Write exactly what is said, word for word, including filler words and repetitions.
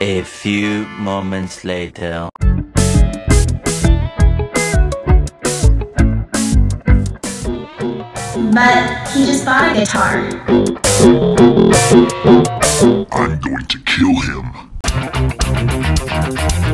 A few moments later. But he just bought a guitar. I'm going to kill him.